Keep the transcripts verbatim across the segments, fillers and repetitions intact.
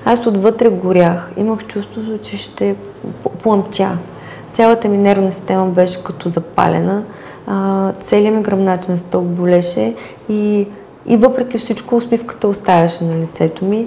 аз отвътре горях. Имах чувството, че ще пламтя. Цялата ми нервна система беше като запалена. Целият ми гръбначен стълб болеше и, и въпреки всичко усмивката оставяше на лицето ми.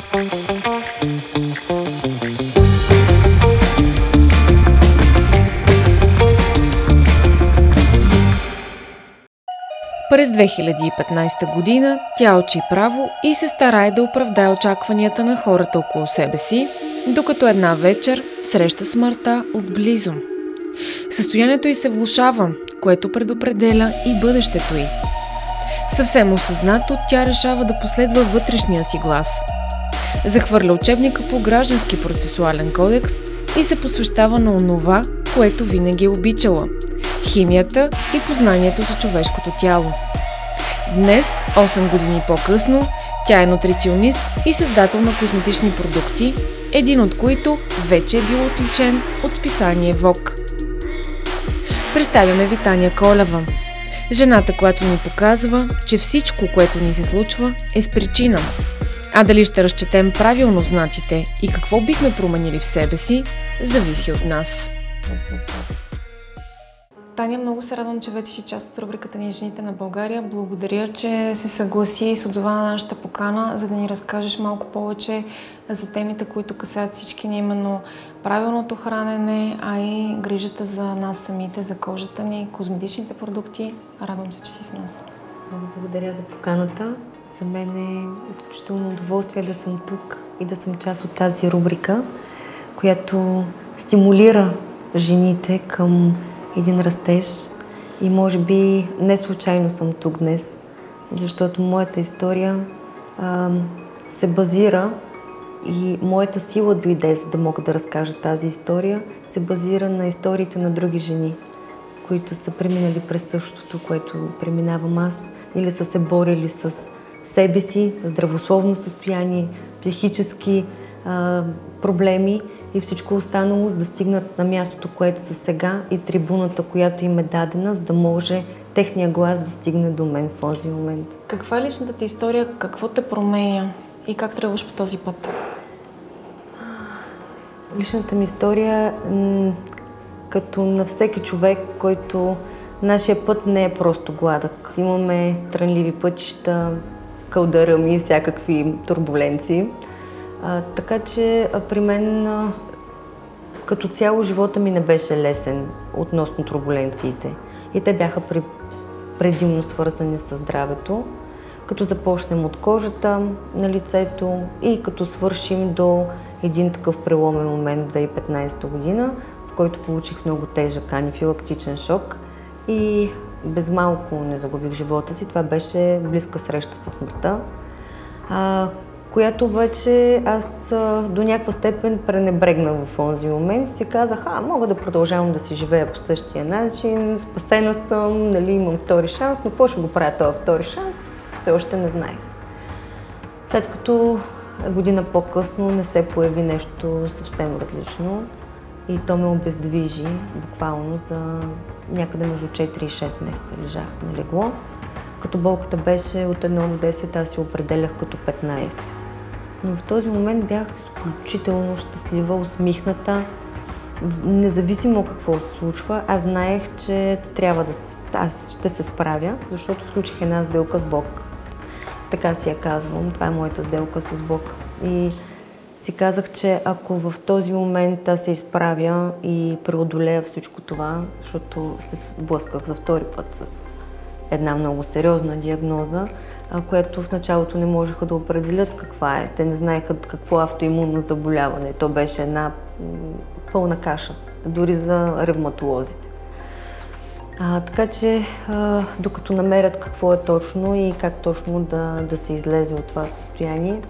През две хиляди и петнадесета година тя учи право и се старае да оправдае очакванията на хората около себе си, докато една вечер среща смъртта отблизо. Състоянието й се влошава, което предопределя и бъдещето й. Съвсем осъзнато тя решава да последва вътрешния си глас. Захвърля учебника по Граждански процесуален кодекс и се посвещава на онова, което винаги е обичала – химията и познанието за човешкото тяло. Днес, осем години по-късно, тя е нутриционист и създател на козметични продукти, един от които вече е бил отличен от списание Vogue. Представяме ви Таня Колева, жената, която ни показва, че всичко, което ни се случва, е с причина. А дали ще разчетем правилно знаците и какво бихме променили в себе си, зависи от нас. Таня, много се радвам, че вече си част от рубриката ни Жените на България. Благодаря, че се съгласи и се отзова на нашата покана, за да ни разкажеш малко повече за темите, които касаят всички ни, именно правилното хранене, а и грижата за нас самите, за кожата ни, козметичните продукти. Радвам се, че си с нас. Много благодаря за поканата. За мен е изключително удоволствие да съм тук и да съм част от тази рубрика, която стимулира жените към един растеж и може би не случайно съм тук днес, защото моята история а, се базира и моята сила дойде, за да мога да разкажа тази история, се базира на историите на други жени, които са преминали през същото, което преминавам аз, или са се борили с себе си, здравословно състояние, психически а, проблеми и всичко останало, за да стигнат на мястото, което са сега и трибуната, която им е дадена, за да може техния глас да стигне до мен в този момент. Каква е личната ти история, какво те променя и как тръгваш по този път? Личната ми история, като на всеки човек, който нашия път не е просто гладък. Имаме трънливи пътища, кълдърами и всякакви турбуленции. А, така че а, при мен а, като цяло живота ми не беше лесен относно турбуленциите. И те бяха при, предимно свързани с здравето, като започнем от кожата на лицето и като свършим до един такъв преломен момент две хиляди и петнадесета година, в който получих много тежък анафилактичен шок и без малко не загубих живота си. Това беше близка среща със смъртта, а, която обаче аз а, до някаква степен пренебрегнах в този момент. Си казах, а, мога да продължавам да си живея по същия начин, спасена съм, нали, имам втори шанс, но какво ще го правя този втори шанс? Все още не знаех. След като година по-късно не се появи нещо съвсем различно и то ме обездвижи буквално за някъде между четири и шест месеца лежах на легло. Като болката беше от едно до десет, аз си определях като петнадесет. Но в този момент бях изключително щастлива, усмихната. Независимо какво се случва, аз знаех, че трябва да аз ще се справя, защото сключих една сделка с Бог. Така си я казвам, това е моята сделка с Бог. И си казах, че ако в този момент аз се изправя и преодолея всичко това, защото се сблъсках за втори път с една много сериозна диагноза, която в началото не можеха да определят каква е. Те не знаеха какво е автоимунно заболяване. То беше една пълна каша, дори за ревматолозите. А, така че, а, докато намерят какво е точно и как точно да, да се излезе от това състояние,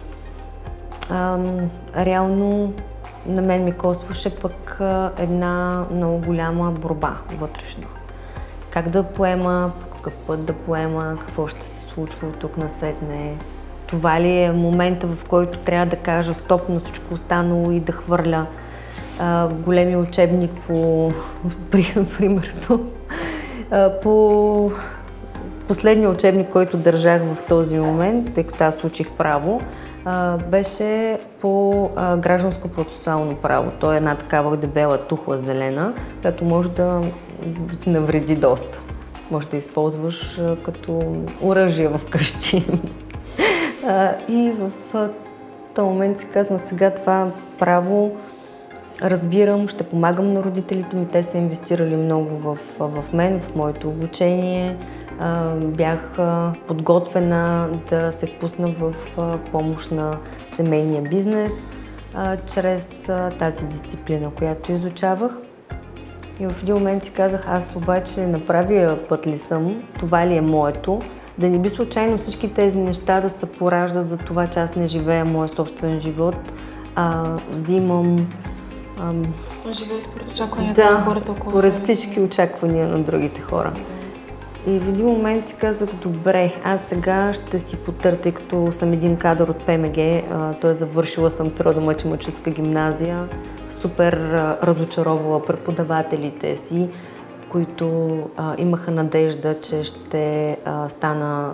а, реално на мен ми костваше пък а, една много голяма борба вътрешно. Как да поема, по какъв път да поема, какво ще се случва от тук насетне. Това ли е момента, в който трябва да кажа стоп на всичко останало и да хвърля а, големи учебник по, примерно, а, по последния учебник, който държах в този момент, тъй като аз учих право, а, беше по а, гражданско процесуално право. То е една такава дебела тухла зелена, която може да, да ти навреди доста. Може да използваш а, като оръжие вкъщи. а, и в а, този момент си казвам, сега това право разбирам, ще помагам на родителите ми. Те са инвестирали много в, в мен, в моето обучение. А, бях а, подготвена да се впусна в а, помощ на семейния бизнес а, чрез а, тази дисциплина, която изучавах. И в един момент си казах, аз обаче на правия път ли съм, това ли е моето, да не би случайно всички тези неща да се пораждат за това, че аз не живея моя собствен живот, а взимам... Ам... Живея според очакванията да, на хората около според себе си. всички очаквания на другите хора. И в един момент си казах, добре, аз сега ще си потърся, тъй като съм един кадър от ПМГ, т.е. завършила съм природо-математическа гимназия, супер а, разочаровала преподавателите си, които а, имаха надежда, че ще а, стана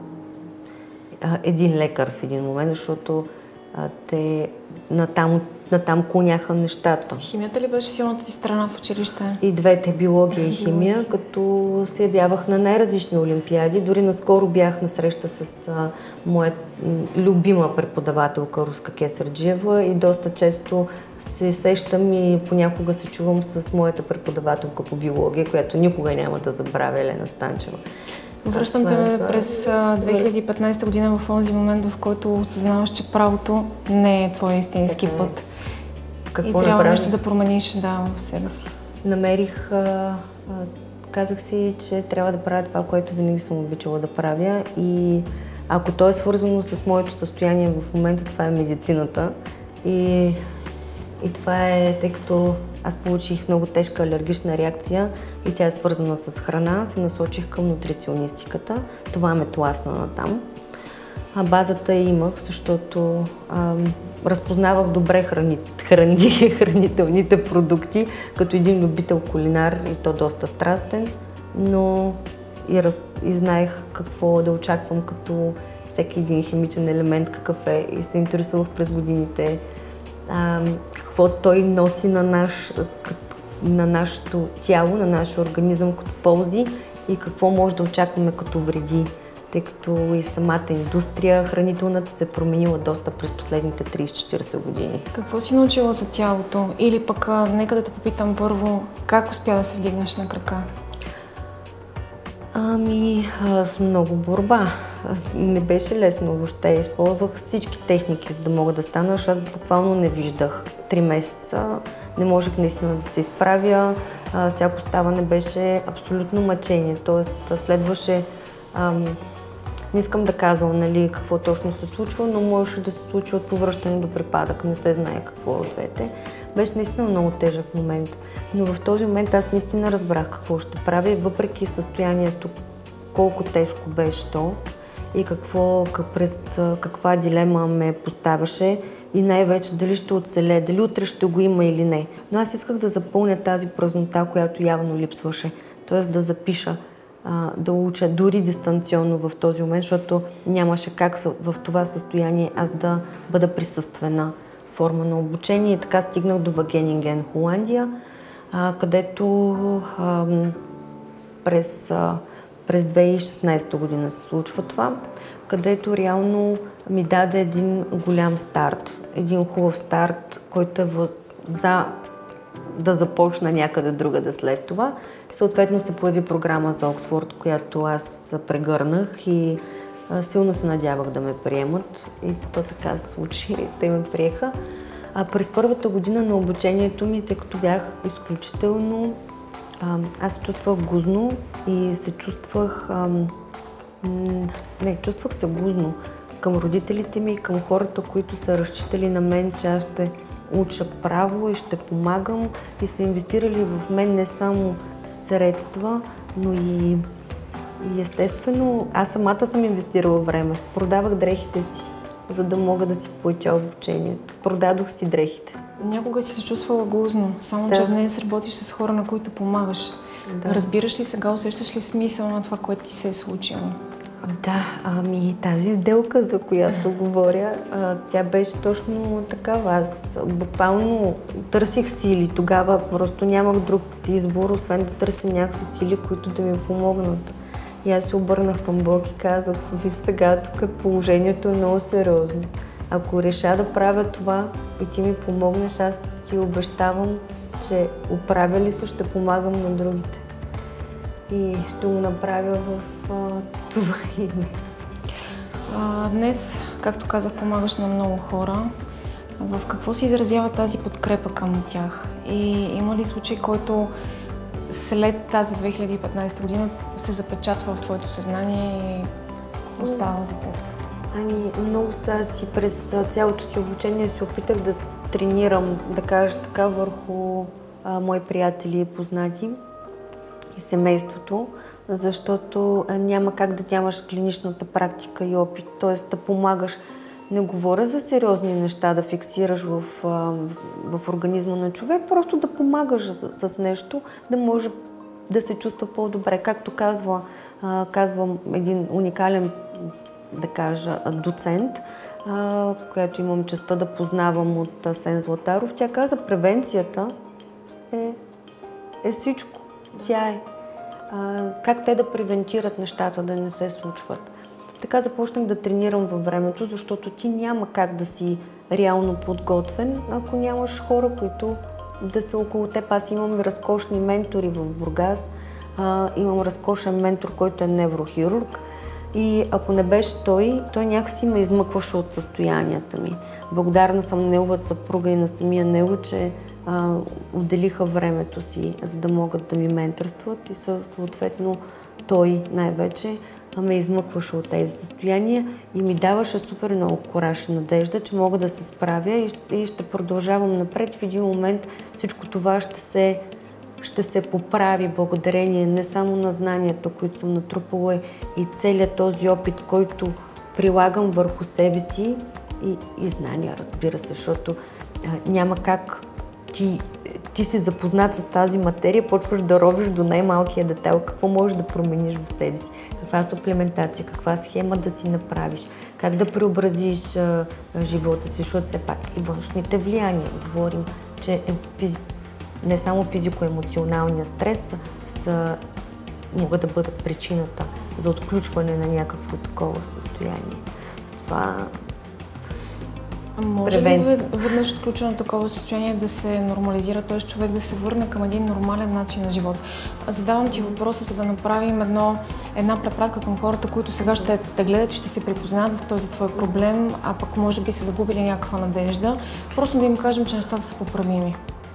а, един лекар в един момент, защото а, те натам, натам клоняха нещата. Химията ли беше силната ти страна в училище? И двете, биология и химия, като се явявах на най-различни олимпиади. Дори наскоро бях на среща с а, моя любима преподавателка Руска Кесарджиева и доста често се сещам и понякога се чувам с моята преподавателка по биология, която никога няма да забравя, Елена Станчева. Връщам те за... през две хиляди и петнадесета година в онзи момент, в който осъзнаваш, че правото не е твой истински okay. път. Какво и трябва направи? нещо да промениш да, в себе си. Намерих, а, а, казах си, че трябва да правя това, което винаги съм обичала да правя и ако то е свързано с моето състояние в момента, това е медицината и, и това е, тъй като аз получих много тежка алергична реакция и тя е свързана с храна, се насочих към нутриционистиката. Това ме тласна натам. А базата имах, защото ам, разпознавах добре храни, храни, хранителните продукти, като един любител кулинар и то доста страстен, но и, раз, и знаех какво да очаквам като всеки един химичен елемент, какъв е и се интересувах през годините ам, какво той носи на, наш, на нашето тяло, на нашия организъм като ползи и какво може да очакваме като вреди, тъй като и самата индустрия хранителната се е променила доста през последните тридесет-четиридесет години. Какво си научила за тялото? Или пък, а, нека да те попитам първо, как успя да се вдигнеш на крака? Ами, с много борба. Аз не беше лесно въобще. Използвах всички техники, за да мога да стана, защото аз буквално не виждах. Три месеца не можех наистина да се изправя. А, всяко ставане беше абсолютно мъчение. Тоест, следваше... Ам, не искам да казвам, нали, какво точно се случва, но можеше да се случи от повръщане до припадък. Не се знае какво от двете. Беше наистина много тежък момент. Но в този момент аз наистина разбрах какво ще правя и въпреки състоянието, колко тежко беше то и какво, как, пред каква дилема ме поставяше и най-вече дали ще оцеле, дали утре ще го има или не. Но аз исках да запълня тази празнота, която явно липсваше. Тоест да запиша, да уча дори дистанционно в този момент, защото нямаше как в това състояние аз да бъда присъствена форма на обучение. И така стигнах до Вагенинген, Холандия, където а, през, а, през две хиляди и шестнадесета година се случва това, където реално ми даде един голям старт, един хубав старт, който е в, за да започна някъде другаде след това. Съответно се появи програма за Оксфорд, която аз прегърнах и а, силно се надявах да ме приемат. И то така се случи, те ме приеха. А през първата година на обучението ми, тъй като бях изключително... А, аз се чувствах гузно и се чувствах... А, не, чувствах се гузно към родителите ми и към хората, които са разчитали на мен, че аз ще уча право и ще помагам и са инвестирали в мен не само средства, но и, и естествено аз самата съм инвестирала време. Продавах дрехите си, за да мога да си платя обучението. Продадох си дрехите. Някога си се чувствала гузно, само да. че днес работиш с хора, на които помагаш. Да. Разбираш ли сега, усещаш ли смисъл на това, което ти се е случило? Да, ами тази сделка, за която говоря, тя беше точно такава. Аз буквално търсих сили. Тогава просто нямах друг избор, освен да търся някакви сили, които да ми помогнат. И аз се обърнах към Бог и казах: виж сега, тук положението е много сериозно. Ако реша да правя това и ти ми помогнеш, аз ти обещавам, че оправя ли се, ще помагам на другите. И ще го направя в а, това име. А, днес, както казах, помагаш на много хора. В какво се изразява тази подкрепа към тях? И има ли случай, който след тази две хиляди и петнадесета година се запечатва в твоето съзнание и остава за теб? Ами, много са си през цялото си обучение се опитах да тренирам, да кажа така, върху а, мои приятели и познати и семейството, защото няма как да нямаш клиничната практика и опит, т.е. да помагаш. Не говоря за сериозни неща, да фиксираш в, в организма на човек, просто да помагаш с, с нещо, да може да се чувства по-добре. Както казва, казва един уникален, да кажа, доцент, която имам честта да познавам от Асен Златаров, тя каза: превенцията е, е всичко. Тя е. А, как те да превентират нещата да не се случват. Така започнах да тренирам във времето, защото ти няма как да си реално подготвен, ако нямаш хора, които да са около теб. Аз имам разкошни ментори в Бургас, а, имам разкошен ментор, който е неврохирург, и ако не беше той, той някакси ме измъкваше от състоянията ми. Благодарна съм на неговата съпруга и на самия него, че а, отделиха времето си, за да могат да ми ментърстват, и съответно той най-вече ме измъкваше от тези състояния и ми даваше супер много кураж и надежда, че мога да се справя и ще, и ще продължавам напред. В един момент всичко това ще се, ще се поправи благодарение не само на знанията, които съм натрупала, и целият този опит, който прилагам върху себе си, и, и знания, разбира се, защото а, няма как ти, ти си запознат с тази материя, почваш да ровиш до най-малкия детайл, какво можеш да промениш в себе си, каква суплементация, каква схема да си направиш, как да преобразиш а, живота си, защото все пак и външните влияния. Говорим, че е физи... не само физико-емоционалния стрес са, могат да бъдат причината за отключване на някакво такова състояние. С това може ли веднъж отключено такова състояние да се нормализира, т.е. човек да се върне към един нормален начин на живот? Задавам ти въпроса, за да направим едно, една препратка към хората, които сега ще те гледат и ще се припознаят в този твой проблем, а пък може би са загубили някаква надежда. Просто да им кажем, че нещата са поправими.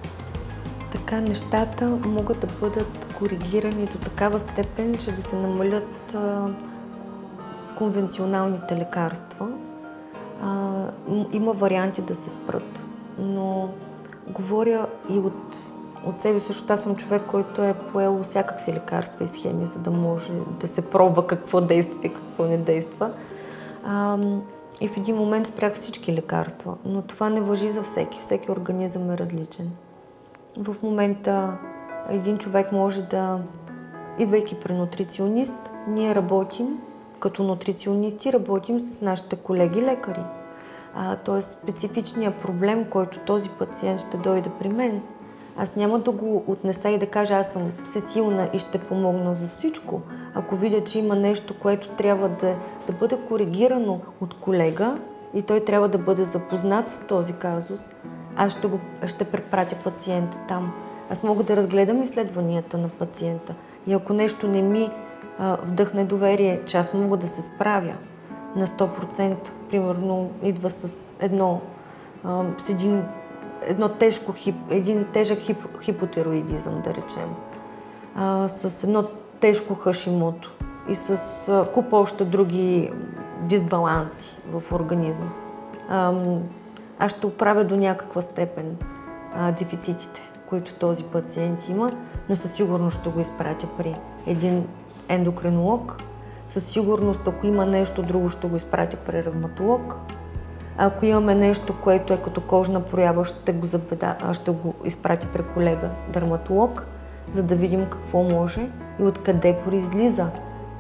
Така, нещата могат да бъдат коригирани до такава степен, че да се намалят а, конвенционалните лекарства. А, има варианти да се спрат, но говоря и от, от себе си, защото аз съм човек, който е поел всякакви лекарства и схеми, за да може да се пробва какво действа и какво не действа. А, и в един момент спрях всички лекарства, но това не важи за всеки. Всеки организъм е различен. В момента един човек може да, идвайки при нутриционист, ние работим като нутриционисти, работим с нашите колеги лекари. А, тоест специфичният проблем, който този пациент ще дойде при мен, аз няма да го отнеса и да кажа: аз съм всесилна и ще помогна за всичко. Ако видя, че има нещо, което трябва да, да бъде коригирано от колега и той трябва да бъде запознат с този казус, аз ще, го, ще препратя пациента там. Аз мога да разгледам изследванията на пациента и ако нещо не ми а, вдъхне доверие, че аз мога да се справя на сто процента, примерно идва с едно, а, с един, едно тежко, хип, един тежък хип, хипотироидизъм, да речем, а, с едно тежко хашимото и с а, купа още други дисбаланси в организма. А, аз ще оправя до някаква степен а, дефицитите, които този пациент има, но със сигурност ще го изпратя при един ендокринолог. Със сигурност, ако има нещо друго, ще го изпратя при ревматолог. Ако имаме нещо, което е като кожна проява, ще го, забеда, ще го изпратя при колега дерматолог, за да видим какво може и откъде произлиза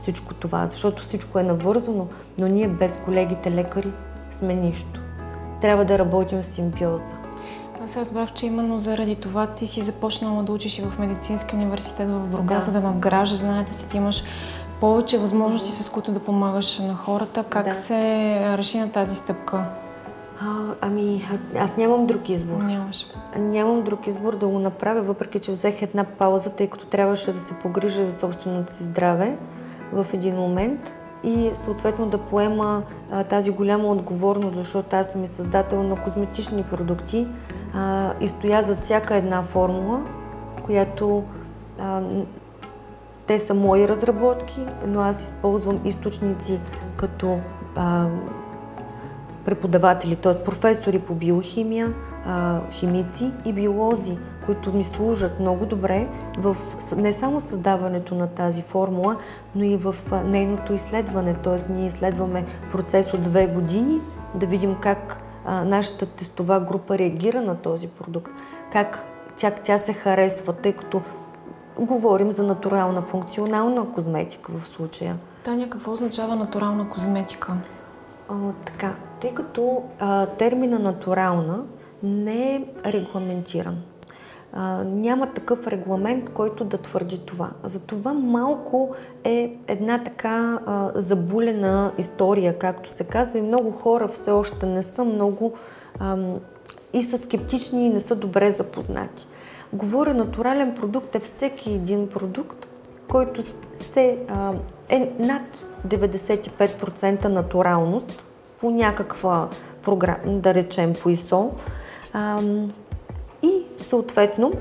всичко това, защото всичко е навързано, но ние без колегите лекари сме нищо. Трябва да работим в симбиоза. Аз разбрах, че именно заради това ти си започнала да учиш и в медицински университет в Бургас, да. за да надграждаш знаете си, ти имаш повече възможности, с които да помагаш на хората. Как да. се реши на тази стъпка? А, ами, аз нямам друг избор. Нямаш. Нямам друг избор да го направя, въпреки че взех една пауза, тъй като трябваше да се погрижа за собственото си здраве в един момент и съответно да поема а, тази голяма отговорност, защото аз съм и създател на козметични продукти а, и стоя зад всяка една формула, която а, те са мои разработки, но аз използвам източници като а, преподаватели, т.е. професори по биохимия, а, химици и биолози, които ми служат много добре в не само създаването на тази формула, но и в нейното изследване. Т.е. ние изследваме процес от две години, да видим как а, нашата тестова група реагира на този продукт, как тя, тя се харесва, тъй като говорим за натурална, функционална козметика в случая. Таня, какво означава натурална козметика? А, така, тъй като а, термина натурална не е регламентиран. А, няма такъв регламент, който да твърди това. Затова малко е една така а, забулена история, както се казва, и много хора все още не са много а, и са скептични и не са добре запознати. Говоря, натурален продукт е всеки един продукт, който се, а, е над деветдесет и пет процента натуралност по някаква програма, да речем по ИСО. А, и съответно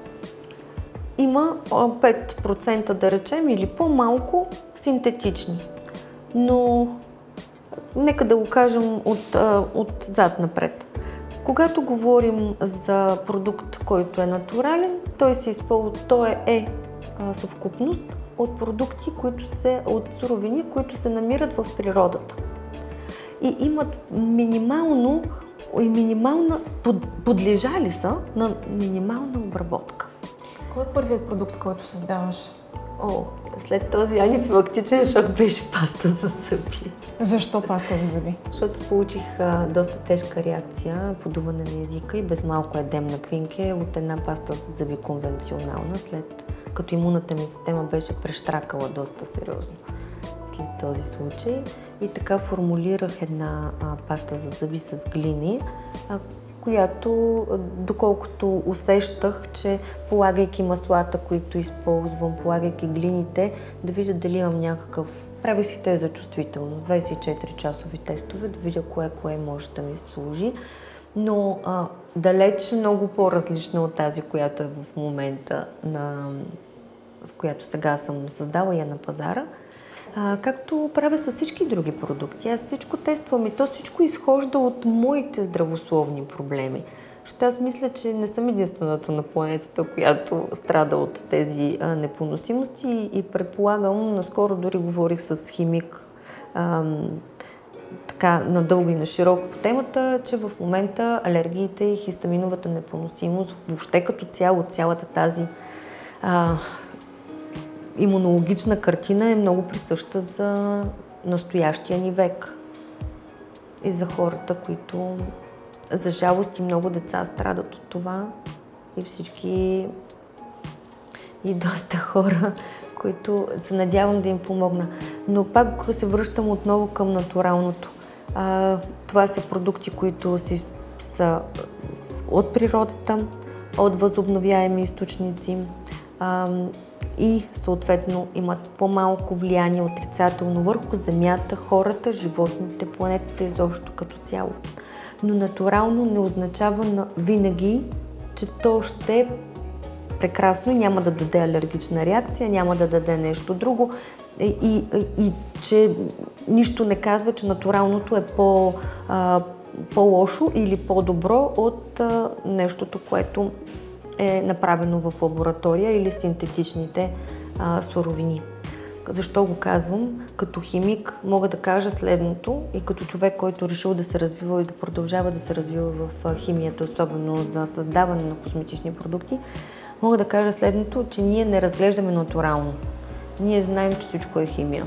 има пет процента, да речем, или по-малко синтетични. Но нека да го кажем от, от зад напред. Когато говорим за продукт, който е натурален, той, се използва, той е, е съвкупност от продукти, които се, от суровини, които се намират в природата. И имат минимално и минимална, под, подлежали са на минимална обработка. Кой е първият продукт, който създаваш? О, след този анафилактичен шок беше паста за зъби. Защо паста за зъби? Защото получих а, доста тежка реакция, подуване на езика и без малко едем на квинке от една паста за зъби конвенционална, след като имунната ми система беше прещракала доста сериозно след този случай. И така формулирах една а, паста за зъби с глини, а, която, доколкото усещах, че полагайки маслата, които използвам, полагайки глините, да видя дали имам някакъв... Правих си те за чувствителност, двайсет и четири часови тестове, да видя кое-кое може да ми служи. Но а, далеч много по-различна от тази, която е в момента, на... в която сега съм създала я на пазара. А, както правя с всички други продукти. Аз всичко тествам и то всичко изхожда от моите здравословни проблеми. Защото аз мисля, че не съм единствената на планетата, която страда от тези а, непоносимости и, и предполагам, наскоро дори говорих с химик а, така надълго и на широко по темата, че в момента алергиите и хистаминовата непоносимост, въобще като цяло, цялата тази а, имунологична картина е много присъща за настоящия ни век и за хората, които, за жалост, и много деца страдат от това и всички и доста хора, които се надявам да им помогна. Но пак се връщам отново към натуралното. А, това са продукти, които си, са от природата, от възобновяеми източници, а, и съответно имат по-малко влияние отрицателно върху земята, хората, животните, планетата изобщо като цяло. Но натурално не означава на винаги, че то ще е прекрасно и няма да даде алергична реакция, няма да даде нещо друго и, и, и че нищо не казва, че натуралното е по, а, по-лошо или по-добро от а, нещото, което е направено в лаборатория или синтетичните а, суровини. Защо го казвам? Като химик мога да кажа следното и като човек, който решил да се развива и да продължава да се развива в химията, особено за създаване на козметични продукти, мога да кажа следното, че ние не разглеждаме натурално. ние знаем, че всичко е химия.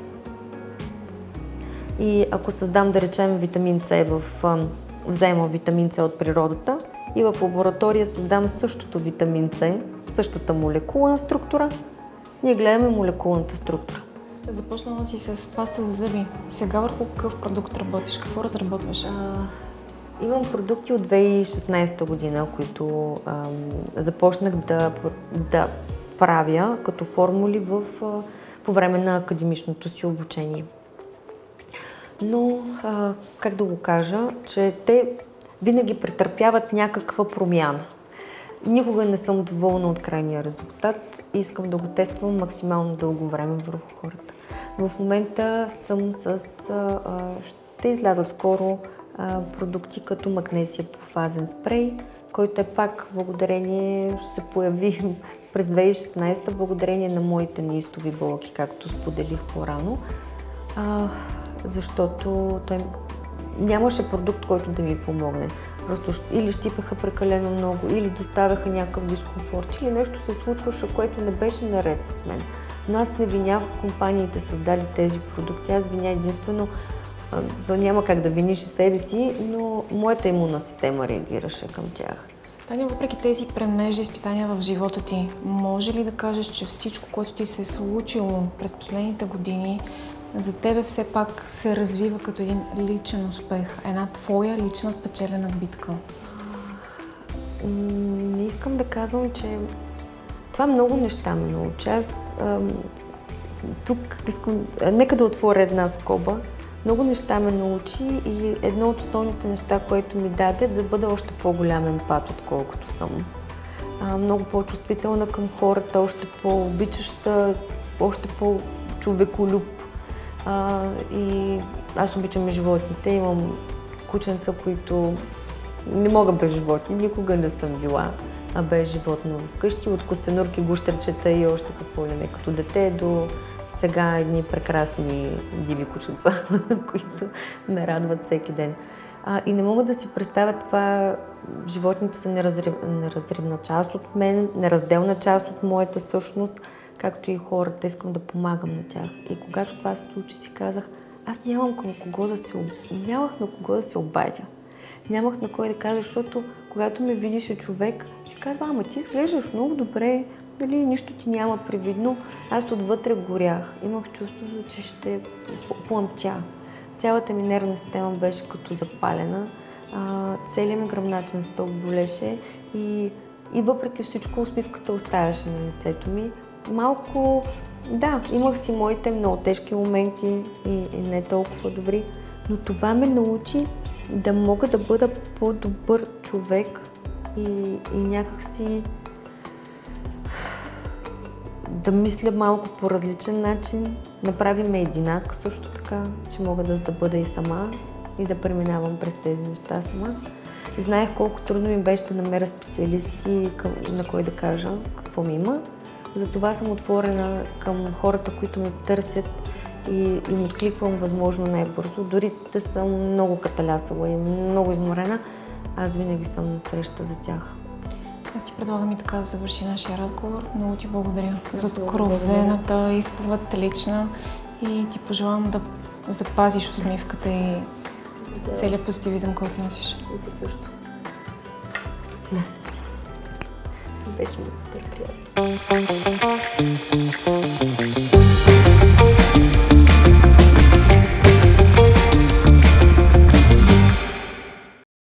И ако създам, да речем, витамин С, в, взема витамин С от природата и в лаборатория създам същото витамин С, същата молекулна структура, ние гледаме молекулната структура. Започнала си с паста за зъби. Сега върху какъв продукт работиш? Какво разработваш? А, имам продукти от две хиляди и шестнадесета година, които а, започнах да, да правя като формули в, а, по време на академичното си обучение. Но, а, как да го кажа, че те винаги претърпяват някаква промяна. Никога не съм доволна от крайния резултат и искам да го тествам максимално дълго време върху хората. В момента съм с... А, ще излязат скоро а, продукти като магнезиев двуфазен спрей, който е пак благодарение, се появи през две хиляди и шестнадесета, благодарение на моите неистови болки, както споделих по-рано. А, защото той нямаше продукт, който да ми помогне. Просто или щипаха прекалено много, или доставяха някакъв дискомфорт, или нещо се случваше, което не беше наред с мен. Но аз не винях компаниите, създали тези продукти. Аз виня единствено, да няма как да виниш и себе си, но моята имунна система реагираше към тях. Таня, въпреки тези премежни изпитания в живота ти, може ли да кажеш, че всичко, което ти се е случило през последните години, за тебе все пак се развива като един личен успех, една твоя лична спечелена битка? Не искам да казвам, че това много неща ме научи. Аз ам, тук искам, нека да отворя една скоба. Много неща ме научи и едно от основните неща, което ми даде, да бъда още по-голям емпат, отколкото съм. А, много по-чувствителна към хората, още по-обичаща, още по-човеколюб. А, и аз обичам и животните, имам кученца, които не мога без животни, никога не съм била а без животно вкъщи, от костенурки, гущерчета и още какво ли не, като дете до сега едни прекрасни диви кученца, които ме радват всеки ден. А, и не мога да си представя това, животните са неразрив, неразривна част от мен, неразделна част от моята същност, както и хората, искам да помагам на тях. И когато това се случи, си казах, аз нямам към кого да се, нямах на кого да се обадя. Нямах на кой да кажа, защото когато ме видише човек, си казва, ама ти изглеждаш много добре, нали, нищо ти няма привидно. Аз отвътре горях. Имах чувството, че ще пламтя. Цялата ми нервна система беше като запалена. А, целият ми гръбначен стълб болеше и, и въпреки всичко усмивката оставяше на лицето ми. Малко, да, имах си моите много тежки моменти и, и не толкова добри, но това ме научи да мога да бъда по-добър човек и, и някакси да мисля малко по различен начин. Направи ме единак също така, че мога да, да бъда и сама и да преминавам през тези неща сама. И знаех колко трудно ми беше да намеря специалисти, към, на кой да кажа какво ми има. Затова съм отворена към хората, които ме търсят и им откликвам възможно най-бързо. Дори да съм много каталясала и много изморена, аз винаги съм на среща за тях. Аз ти предлагам и така да завърши нашия разговор. Много ти благодаря за откровената изповед, лична, и ти пожелавам да запазиш усмивката и да. Целият позитивизъм, който носиш. И ти също. Беше ми супер приятно.